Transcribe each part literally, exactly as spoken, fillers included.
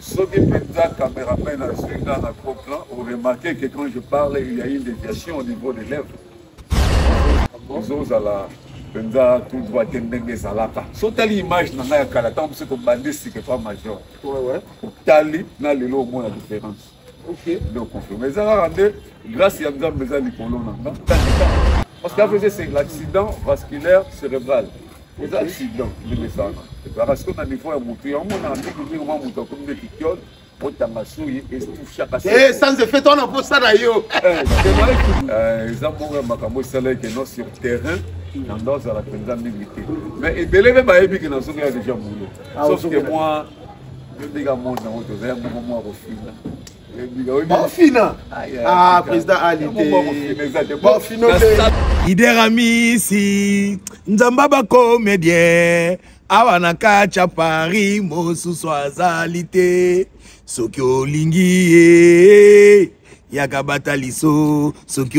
Ceux qui prennent la caméraman à suivre dans la plan, vous remarquez que quand je parle, il y a une déviation au niveau des lèvres. Vous osez à la Penza, tout doit être dengue salata. Sauter l'image dans la calata, c'est que bandit, c'est que pas majeur. Ouais, ouais. Tali, n'a le lot, moins la différence. Ok. Donc, confirme. Mais ça va rendre, grâce à Yamza, mais ça, les colons, parce qu'après, c'est l'accident vasculaire cérébral. C'est l'accident, je me sens. Parce qu'on a des fois un moteur, on a un moteur comme des piquioles. Eh, sans effet, on a posé ça d'ailleurs. Ils ont un salaire qui est sur terrain, dans la présidente militaire. Mais il est même qui n'a déjà boulot. Sauf que moi, je dis à mon nom, je vais à mon moment au Bon fina. Ah, président Ali. Bon fina. Ideramisi, Nzambaba comédien, Awanaka Paris, Mosusu azalite. Soki olingi yakabata liso, soki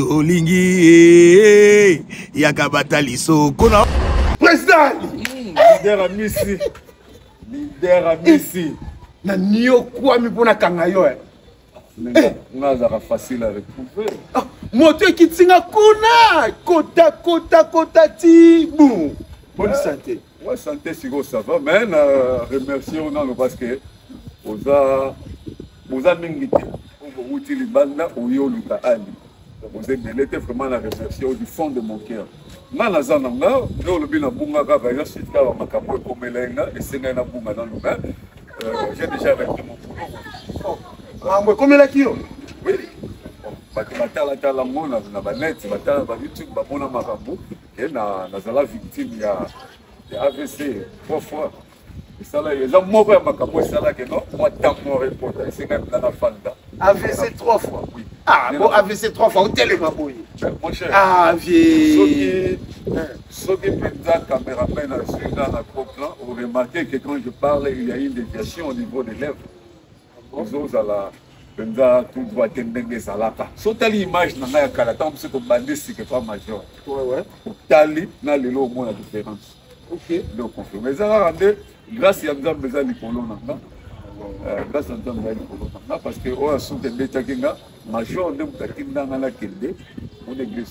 olingi yakabata liso. Kona président leader à Missi, leader à Missi. Na niyo kwa mi pona kangayo eh. Nazara facile à retrouver. Moto qui tinga kuna kota kota kota ti bon. Bonne santé. Ouais, santé si ça va, mais remercier on a parce que Oza, Oza Mingiti, Outi Libanda, Oyo Luka Ali. Vous êtes vraiment la remercier du fond de mon cœur. Nana Zananga, nous le bien Bunga Gavaya, c'est là où ma capote comme Elenga, et c'est un Bunga dans le bain. J'ai déjà arrêté mon boulot. Ah, moi, comme la Kyo? Oui. Batala Tala Mona, na Banette, Batala YouTube, Babona Marabu, et na Nazala victime, il y a A V C trois fois. Ça là, les gens m'ont ma capote, ça là que non, moi tant mon reporter, c'est même dans la fanda. A V C trois fois. Oui. Ah bon, A V C trois fois, où t'es le mabouille? Mon cher. Ah vieux. Ceux qui prennent la caméraman à suivre dans la plan, vous remarquez que quand je parle, il y a une déviation au niveau des lèvres. Vous osez à la Penza, tout doit être dengue salata. Sauter l'image dans la calata, c'est que bandit, c'est que pas majeur. Ouais, ouais. Tali, n'a le lot, moins la différence. Ok. Donc, confirme. Mais ça va rendre, grâce à Yamza, mais ça, les colons, grâce à Yamza, les colons, parce que, on a soutenu des Takinga, major, on a dit dans la Kende, on est église.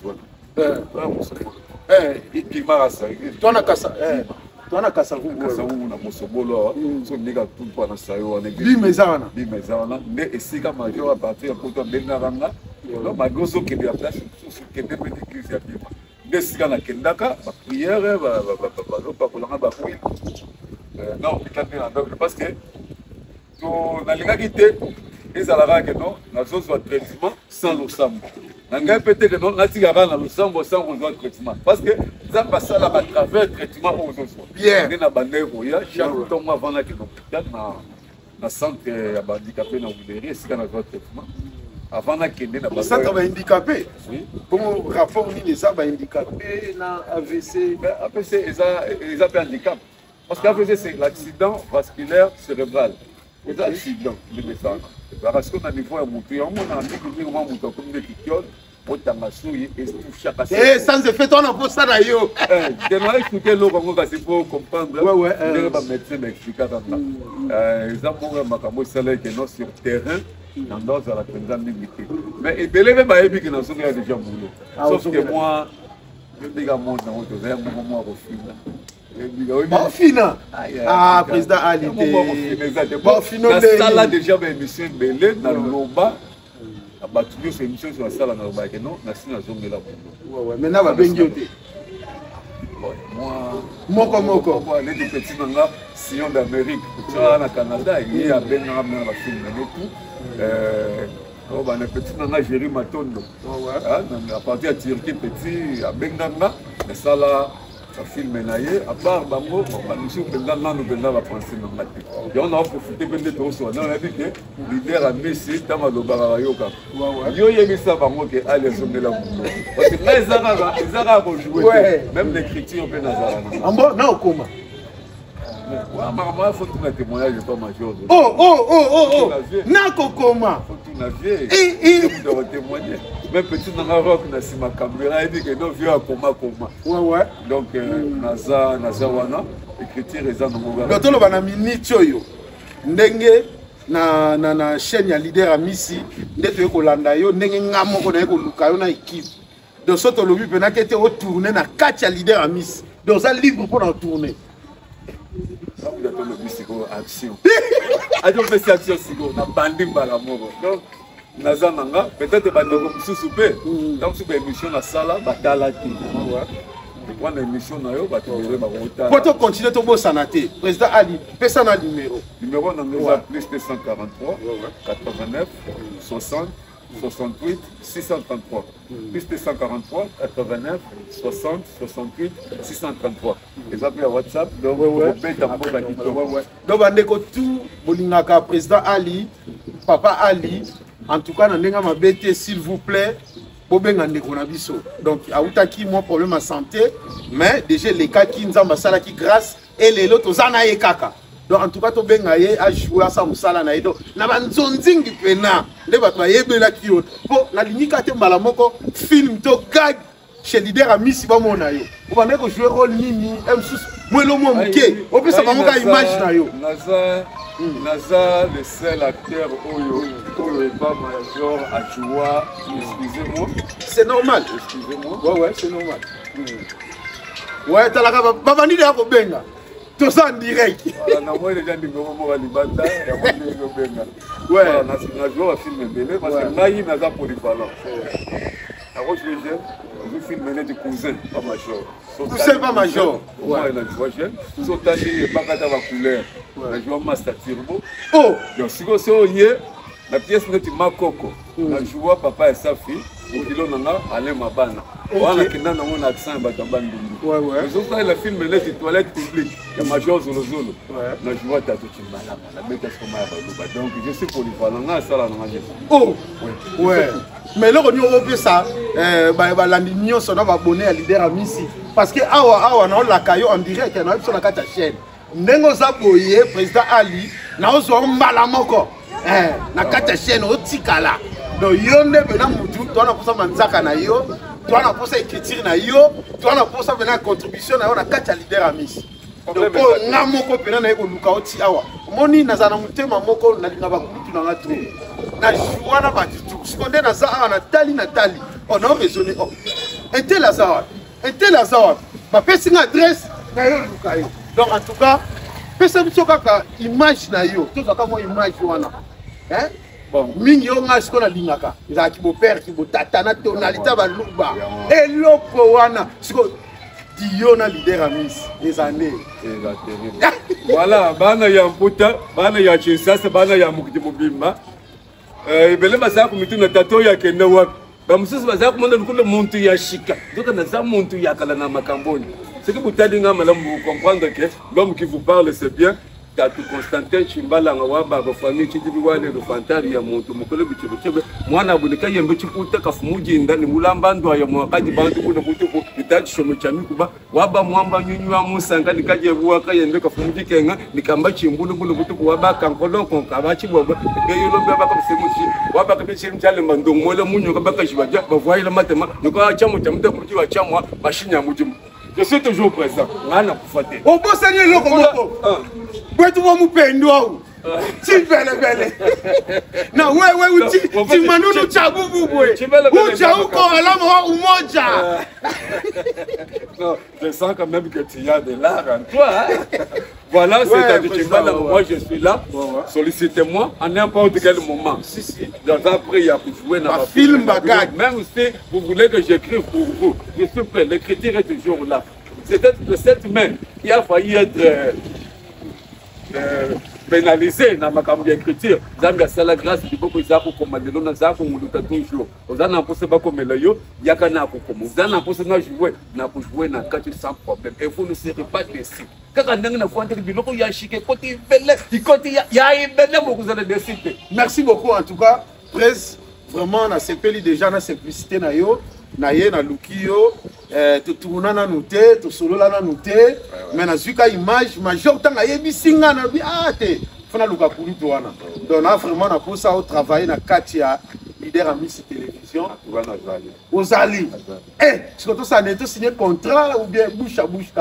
Eh, et Marasa. Toi, on a cassé. Eh, toi, on a cassé. Cassé, on a Mosobolo, on a tout pour la Sayo, on est église. Bimezana. Bimezana. Mais ici, quand major a parti à Poto Benaranga, donc, ma grosse qui est à place, sur qui est de l'église, il y a bien. Des sigas na kendaka, ma prière, ba ba ba ba ba kolanga ba fouille. Non, parce que to na linga kité, ezalaka que non, na zo zo traitement sans le sambo. Na ngai peut-être que non, na tigara na le sambo sans le traitement parce que ça passe à la travers traitement aux autres. Bien. Na bandeko ya chaque temps avant na que na na centre ya handicapé na Oudéry, c'est quand na traitement. Avant de quitter la ça va handicapé. Oui. Comment rapport ni les arbres handicapés na A V C? A V C ils ont un handicap. Parce qu'A V C c'est l'accident vasculaire cérébral. C'est l'accident de médecin. Parce qu'on a des fois un moteur, on a un moteur comme des piquioles. Eh, sans effet, on a posé ça d'ailleurs. Je vais expliquer l'eau pour comprendre. Ouais, ouais. Je vais médecin m'expliquer ça. Ils ont un salaire qui est sur terrain. Dans la présidente militaire. Mais il est même pas épique dans ce qu'il a déjà boulot. Sauf que moi, je dis à mon nom, je vais à mon moment au film. Bon fina. Ah, président Ali. Bon fina. La salle a déjà une émission belée dans le Loba. Toujours c'est une émission sur la salle dans le Loba. Non, la salle a zoné là. Ouais, ouais. Maintenant, on va bien dire. Moi, Moko Moko. Moi, les deux petits nangas, Sillon d'Amérique. Tu vois, au Canada, il y a bien un film et tout. Oh, bah, le petit nana Jérémy Matondo. À partir de Turquie, petit, à Benganga, mais ça là, ça filme naïe. À part Bango, nous sommes dans nous venons la français. Et on a profité de tout ça. On a dit que l'idée à Messi, Tamalo Barayoka. Yo yemi ça Bango que allez sommer la boule. Parce que là, ils arabes, ils arabes ont joué. Même l'écriture, on peut nazara. En bon, non, comment? Maman, il faut tout un témoignage de pas major. Oh, oh, oh, oh, oh. Nako comment? Il faut tout navier. Il faut témoigner. Même petit Nangarok, si ma caméra, il dit que non, vieux à coma, coma. Ouais, ouais. Donc, Naza, Naza Wana, écriture, et ça, nous avons. Donc, on a mis Nichoyo. Ndenge, na na na chaîne ya leader à Missy nde to kolanda yo ndenge ngamo ko na ko luka yo na équipe donc soto lobi pena ke te retourner na kati ya leader à Missy donc ça libre pour tourner ça vous attend le Missiko action adio fait action siko na bandi mbala moko donc naza nanga peut-être bandeko mususu pe donc sur émission na sala batala ti pour l'émission na yo batobele ba kota pour to continuer to bo sanate président Ali pesa na numéro numéro na ngeza plus de cent quarante-trois quatre-vingt-neuf soixante soixante-huit six cent trente-trois plus de cent quarante-trois quatre-vingt-neuf soixante soixante-huit six cent trente-trois et après WhatsApp donc beta mbo ba kito donc bandeko tout bolingaka président Ali papa Ali en tout cas na ndenga mabete s'il vous plaît bobenga ndeko na biso donc autaki moi problème à santé mais déjà les cas qui nzamba sala qui grâce et les autres zana ye kaka donc en tout cas to benga ye a jouer ça musala na edo na banzonzingi pena nde bato bayebela ki yo po na linika te mbala moko film to gag chez leader à Missy ba mona yo o bande ko jouer rôle nini m sus mwelo mo mke o pesa ba moka image na yo naza naza le seul acteur oyo oyo est pas major à jouer excusez-moi c'est normal excusez-moi ouais ouais c'est normal mm. ouais talaka ba bandi ya ko benga tout ça en direct na moi déjà numéro mo libanda ya mo ndeko benga ouais na na jouer film belé parce que ngai naza polyvalent alors je jeune je filme des cousins pas major cousin pas major ouais na jouer jeune sotali bakata ba couleur na jouer master turbo oh donc si ko so yé la pièce neti makoko na jouer papa et sa fille okilo nanga ale mabana wana kinana ngona accent ba tambandi ouais ouais je ça le film les toilettes publiques ya major zolo zolo na jouer tato chimbala la beta soma ya baluba donc je suis polyvalent na sala na ngé oh ouais mais là on y a ça euh ba la mignon son va abonner à leader à Missy parce que awa awa na la kayo en direct na sur la carte chaîne ndengo za boye président Ali na ozo mbala moko eh na carte chaîne o tikala donc yonde bena mutu to na posa manzaka na yo to na posa écriture na yo to na posa bena contribution na yo na carte leader à Missy donc na moko pena na ko luka oti awa moni na za na mutema moko na linga ba kutu na ngatu na juana ba tu seconde na za na tali na tali on a raisonné oh était la za était la za ba pesi na adresse na yo luka yo donc en tout cas pesa biso kaka image na yo to za ka mo image wana hein bon mingi yo nga siko na lingaka za ki bo père ki bo tata na tonalité ba luba eloko wana siko Dio na leader à Miss les années et la terrible voilà bana ya mputa bana ya Kinshasa bana ya mukiti mubimba eh bele baza ku mitu na tato ya kenda wa ba mususu baza ku mona lukulo muntu ya shika doka na za muntu ya kala na makamboni c'est que vous t'allez comprendre que l'homme qui vous parle c'est bien Tatu Constantin Chimbala ngawaba ba famille chitibi wale do fantari ya muntu mukole bichibo chebe mwana bulika yembe chiputa kafumuji ndani mulamba ndo ya mwakaji bantu kuna butu ko itachi shomo chami kuba waba mwamba nyunyu wa musanga nikaje buwa kayende kafumuji kenga nikamba chimbulu bulu butu ko waba kankolo ko kabachi boba geyo lo baba ka semuchi waba ka bichi mchale mando mole munyo ka baka shibaja ba voyela matema nuko chamu chamuta kuji wa chamwa bashinya mujimu. Je suis toujours présent. Ngana kufate. O bossa ni loko moko. Kwetu wa mupendo au. Ti bele bele. Na wewe uti ti manunu cha bubu bwe. Ucha uko alama wa umoja. Non, je sens quand même que tu as de l'art en toi. Hein? Voilà, c'est à Chimbala, moi je suis là. Sollicitez-moi à n'importe quel moment. Si si. Donc après il y a pour jouer dans un film bagage. Même si vous voulez que j'écrive pour vous, je suis prêt. L'écriture est toujours là. C'est de cette main qui a failli être euh, euh, pénalisé dans ma campagne d'écriture. Zambia c'est la grâce du beaucoup zako commander na zako muluta toujours. Ozana mpose ba komela yo yaka na ko komo. Ozana mpose na jouer na ko jouer na quatre sans problème. Et vous ne serez pas déçus. Kaka ndenge na fuante biloko ya shike côté belle, côté ya ya belle beaucoup vous allez décider. Merci beaucoup en tout cas. Presse vraiment na sepeli déjà na simplicité na yo. Na ye na lukio euh to tourna na noté to solo la na noté mais na zuka image major tanga ye bisinga na bi ate fona luka kuluto wana donc na vraiment na posa au travailler na katia leader à Miss Télévision. Ozali. Eh, tu as signé signé contrat ou bien bouche à bouche?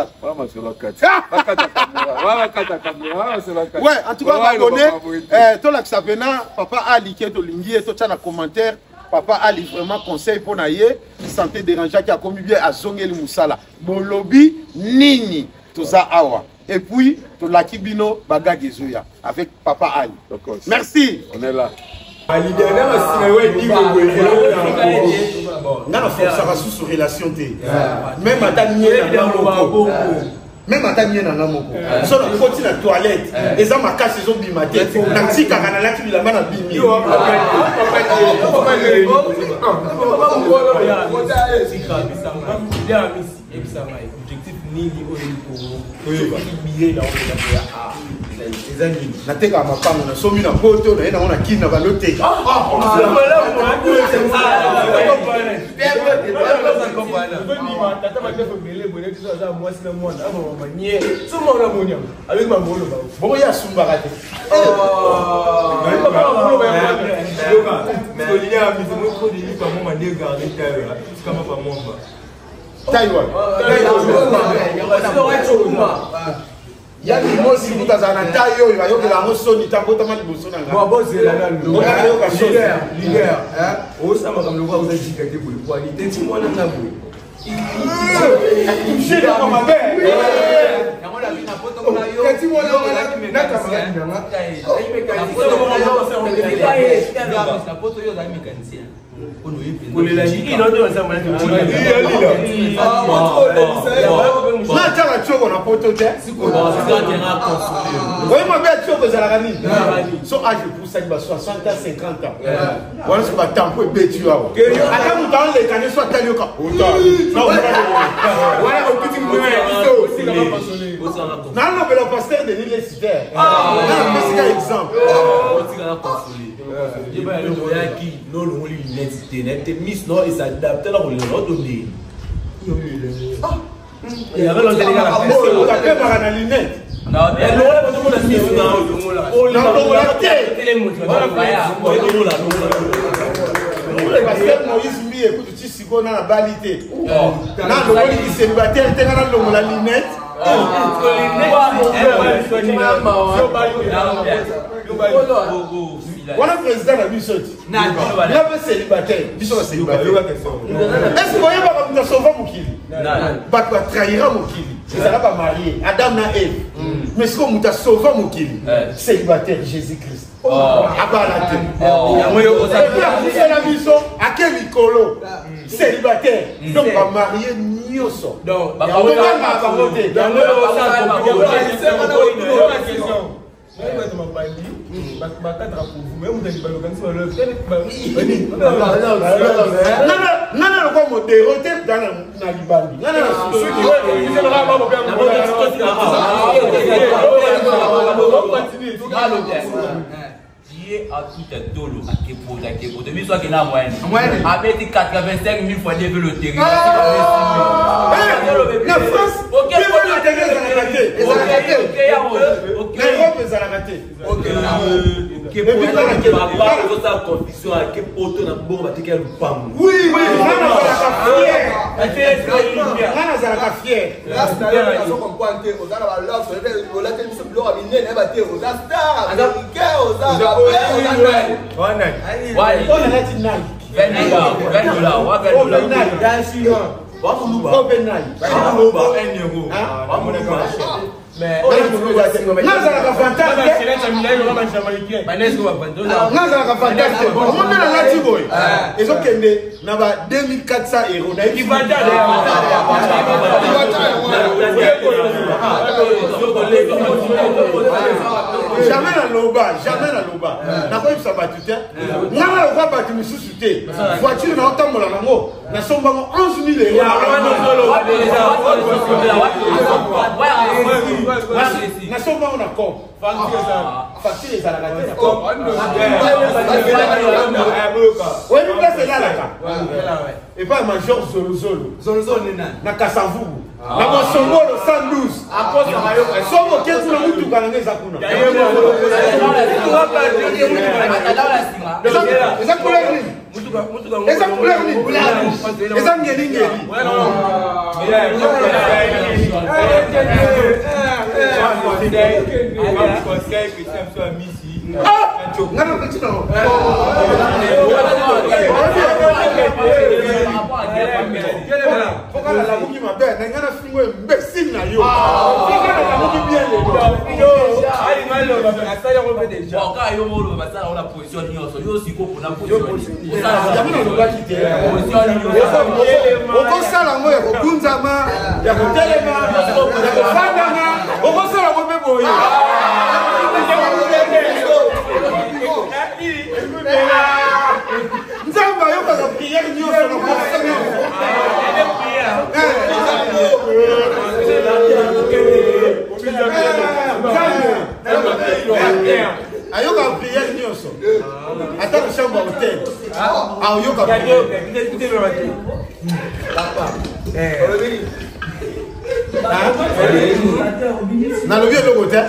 Ouais, en tout cas, abonné. Eh, toi là qui s'appelle Papa Ali qui est au Lingui et toi tu as un commentaire. Papa Ali vraiment conseil pour naïe santé dérangeant qui a commis bien à Zongeli Moussala. Bon lobby nini tout ça awa. Et puis tout la kibino baga gezuya avec Papa Ali. Merci. On est là. Ali dernière ça va sous relation t. Même à même à Daniel dans moko so na foti na toilette les hommes à casse ils ont bimaté na tika kana la ki bilamba na bimi objectif nini oyo billet là les amis na teka mapango na somi na poto na ina ona kina ba lote avec ma molo bon ya sumba raté mais il y a mis mon produit pas mon manière garder taille comme pas mon Taïwan. Il y a des mots si vous avez un taille, il va y avoir la motion du tableau de Malibosona. Moi, bon, c'est la leader. Leader. Au sein de le voir, vous avez dit que vous pouvez aller. Dis-moi le tabou. Il touche dans ma mère. soixante à cinquante ans. Voilà ce que ma tempo est bêtue. Attends, vous dans les canets, soit tel que non, non, non, mais le pasteur de l'île est super. C'est un exemple. Il y a qui non, non, l'identité, Miss non, et s'adapte là, on l'a donné. Il y avait l'autre délégation. On a fait par la lunette. Non, mais non, on a mis sur la parce que Moïse mi écoute tu si qu'on a la balité. Non, le monde qui célibataire était dans la lunette. On a président la mission. Il a fait célibataire. Il est célibataire. Est-ce que vous voyez pas comme sauver mon kili? Pas quoi trahira mon kili. Ça n'a pas marié. Adam n'a Ève. Mais ce qu'on a sauvé mon kili. Célibataire Jésus-Christ. Ah bah la tête. C'est la mission. À quel Nicolo? Célibataire. Donc on va marier Nioso. Donc on va voter. Dans le à tout est dolo à Kepo, à Kepo. Depuis soit qu'il a moyenne. Avec quatre-vingt-cinq mille fois de le territoire. La France, ok, ok, ok, ok, ok, mais ils ont deux mille quatre cents euros. Jamais la loba, jamais la loba. N'a pas eu sa battue. N'a pas battu mes sous-soutés. Voiture n'a autant la langue. N'a sommes onze mille euros. N'a sommes pas en accord. Facile les alagatés. Oui, mais c'est là, là. Et pas major Zolo Zolo. Zolo Zolo, n'a qu'à s'avouer. Na Mosongolo cent douze. Somo ketu na mutu kananga zakuna. Eza kolegi. eza couleur nini eza ngeli ngeli ngana petit non Foka la muki mabe na ngana fingo imbécile na yo. Foka la muki bien le yo. Ali malo ba asala ko be déjà. Bon ka yo molo ba sala ona position ni yo so yo siko ko na position. Ya mino lo ba kite. Position ni yo. Oko sala ngo ya ko kunzama ya ko telema ya ko fandanga oko sala ko be boye. Nzamba yo ka prière ni yo so na ko ayoka prière nyonso ata na chambre hôtel ayoka nalobi eloko te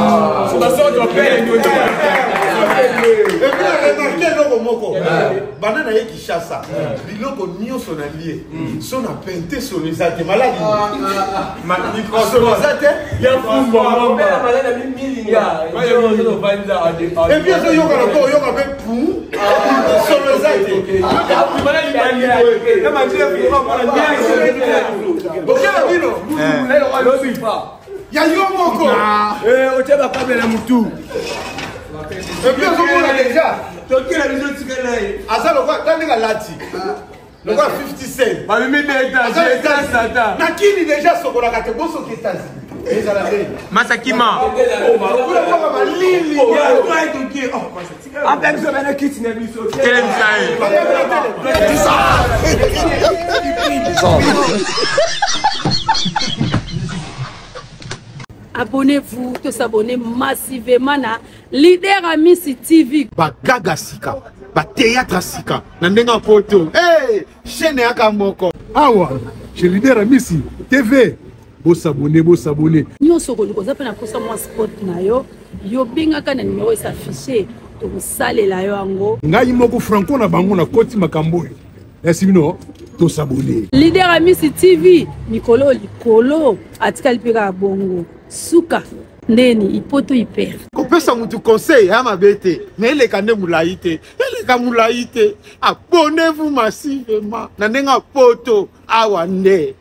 remarke eloko moko bana na ye Kinshasa biloko nyonso na lie so na pente solo eza te maladi solo eza te epi ezoyokana mpo oyoka mpe pu solo eza te okela bino ya yo moko otie bakabela mutu epi ozomona deja aza lokwa tandeka lati lokwa fifty cent na kini deja sokolaka te bosoki États-Unis Masakima. Abonnez-vous, tous abonnez massivement à Leader Amis T V. Bagaga sika, ba théâtre sika, nandenga poto. Hey, chaîne yaka moko. Awa, chez Leader Amis T V. Bo s'abonner, bo s'abonner. Nous sommes tous les gens qui ont spot na yo, yo binga kana numéro s'afficher, to sale la yo ango. Ngai moko franco na bango na koti makambo. Est-ce bino to s'abonner. Leader Amis T V, Nikolo Likolo, atikali pika bongo. Suka ndeni ipoto iper. Kopesa mutu conseil ya mabete, mais les kande moulaïté, les kamoulaïté. Abonnez-vous massivement. Nandenga poto awande.